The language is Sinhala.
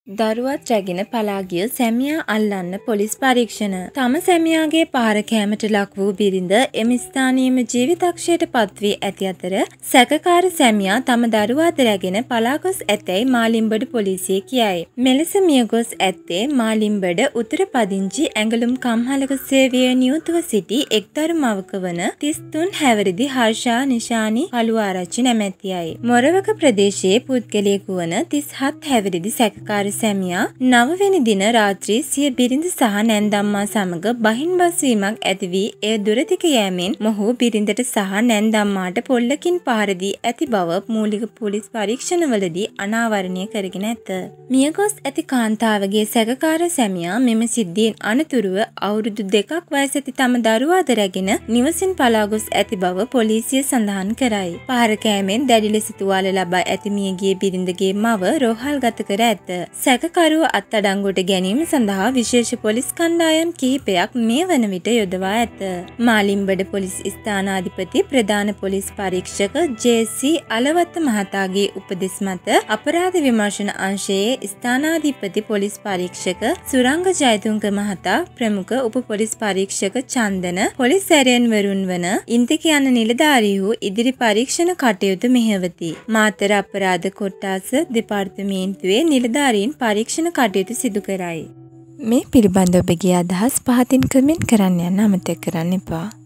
දරුවත් රැගෙන පලා ගිය සැමියා අල්ලන්න පොලිස් පරීක්ෂණ. තම සැමියාගේ පහර කෑමට ලක් වූ බිරිඳ එම ස්ථානීයම ජීවිතක්ෂයට පත්වී ඇති අතර සැකකාර සැමියා තම දරුවාද රැගෙන පලා ගොස් ඇතැයි මාලිම්බඩ පොලිසිය කියයි. මෙලෙස මිය ගොස් ඇත්තේ මාලිම්බඩ උතුර පදිංචි ඇඟලුම් කම්හලක සේවයේ නියුතුව සිටි එක් දරුමවක වන 33 හැවිරිදි හර්ෂා නිශානි කළුආරච්චි නැමැතියයි. මොරවක ප්‍රදේශයේ පුද්ගලයෙකු වන 37 හැවිරිදි සැකකාර සැමියා 9 වෙනි දින රාත්‍රී සිය බිරිඳ සහ නැන්දම්මා සමග බහින් බස්වීමක් ඇති වී එය දුරදිග යෑමෙන් මොහු බිරිඳට සහ නැන්දම්මාට පොල්ලකින් පහර දී ඇති බව මූලික පොලිස් පරීක්ෂණවලදී අනාවරණය කරගෙන ඇත. මියගොස් ඇති කාන්තාවගේ සැකකාර සැමියා මෙම සිද්ධියෙන් අනතුරුව අවුරුදු 2ක් වයස ඇති තම දරුවාද රැගෙන නිවසින් පලා ගොස් ඇති බව පොලිසිය සඳහන් කරයි. පහර කෑමෙන් දැඩි ලෙස තුවාල ලබා ඇති මියගිය බිරිඳගේ මව රෝහල්ගත කර ඇත. සැකකරුව අත්අඩංගුවට ගැනීම සඳහා විශේෂ පොලිස් කණ්ඩායම් කිහිපයක් මේ වන විට යොදවා ඇත. මාලිම්බඩ පොලිස් ස්ථානාධිපති ප්‍රධාන පොලිස් පරීක්ෂක ජේ.සී. අලවත්ත මහතාගේ උපදෙස් මත අපරාධ විමර්ශන අංශයේ ස්ථානාධිපති පොලිස් පරීක්ෂක සුරංග ජයතුංග මහතා ප්‍රමුඛ උප පොලිස් පරීක්ෂක චන්දන පොලිස් සැරයන්වරුන් වන ඉන්දික යන නිලධාරීහු ඉදිරි පරීක්ෂණ කටයුතු මෙහෙයවති. මාතර අපරාධ කොට්ටාස දෙපාර්තමේන්තුවේ නිලධාරීන් පරීක්ෂණ කටයුතු සිදු කරයි. මේ පිළිබඳව ඔබගේ අදහස් පහතින් කමෙන්ට් කරන්න යන්න අමතක කරන්න එපා.